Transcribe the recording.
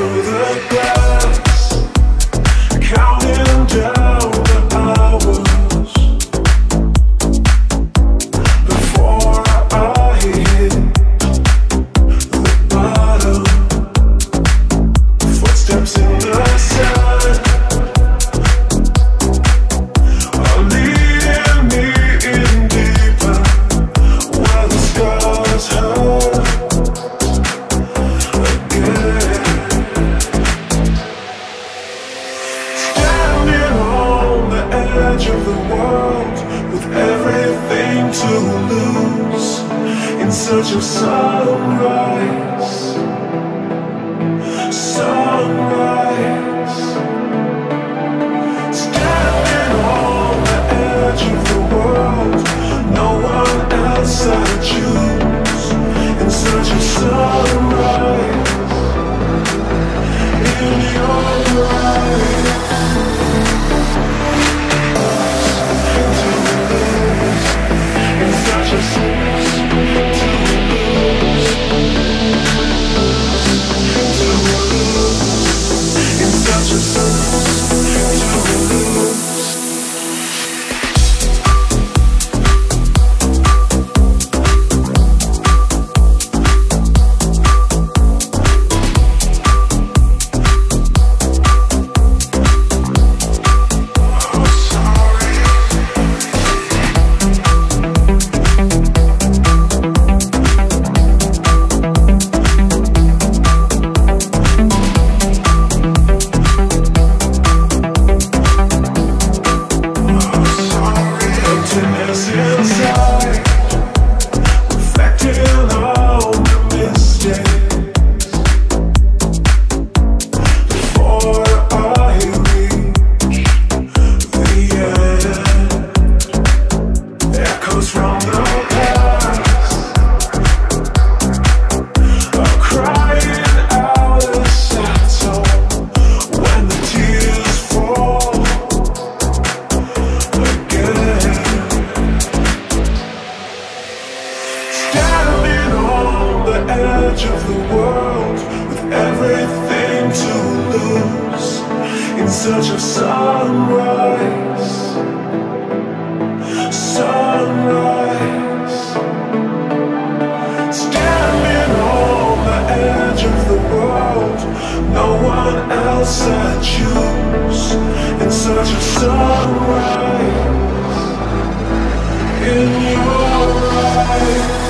through the glass, counting down the hours before I hit the bottom. Footsteps in the sand are leading me in deeper, where the scars hurt again. Standing on the edge of the world with everything to lose, in search of sunrise. Sunrise. Standing on the edge of the world, no one else I choose, in search of sunrise. In your eyes, in search of sunrise. Inside, reflecting on the mistakes before I reach the end. Echoes from the past are crying out a sad song when the tears fall again. Standing on the edge of the world with everything to lose, in search of sunrise. Sunrise. Standing on the edge of the world, no one else I choose, in search of sunrise. In your eyes.